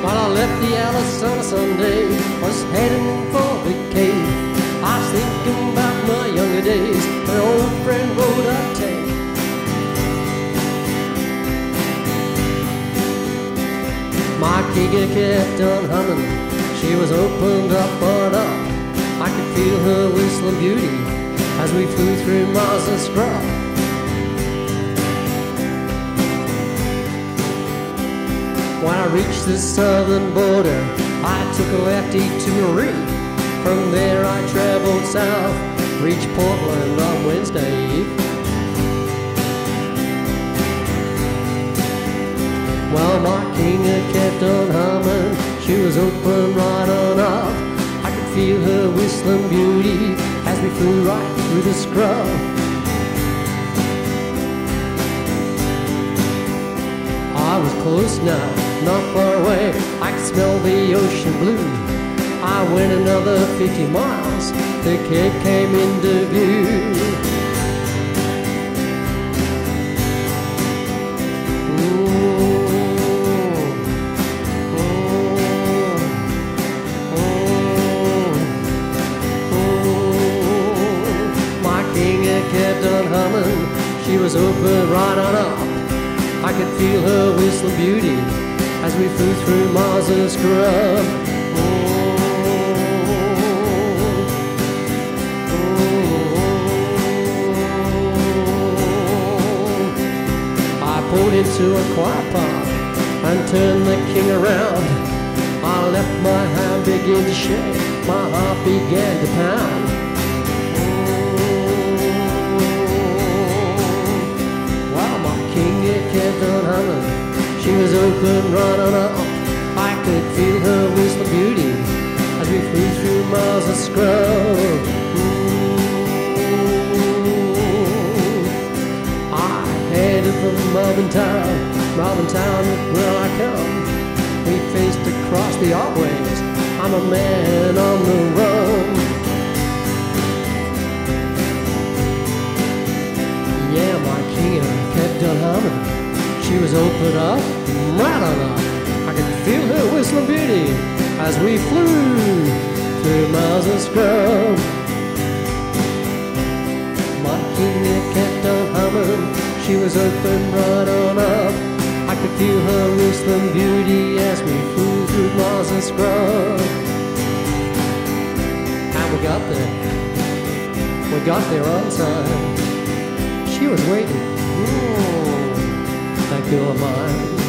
While I left the Alice on a Sunday, was heading for the cave. I was thinking about my younger days, an old friend road I'd take. My Kinga kept on humming, she was opened up on up. I could feel her whistling beauty as we flew through miles of scrub. When I reached the southern border, I took a lefty to Marie. From there I traveled south, reached Portland on Wednesday Eve. While my Kinga kept on humming, she was open right on up. I could feel her whistling beauty as we flew right through the scrub. I was close now, not far away, I could smell the ocean blue. I went another 50 miles, the Cape came into view. My Kinga kept on humming, she was open right on up. I could feel her whistling beauty as we flew through miles of scrub. I pulled into a quiet park and turned the King around. I left my hand begin to shake, my heart began to pound. Kinga kept on humming, she was open right on up. I could feel her whistling beauty as we flew through miles of scrub. I headed from Melbourne is where I come. We faced across the archways, I'm a man on the run. Yeah, my Kinga kept on humming, she was open up, right on up. I could feel her whistling beauty as we flew through miles of scrub. My Kinga kept on humming, she was open right on up. I could feel her whistling beauty as we flew through miles of scrub. And we got there on time. She was waiting, that girl of mine.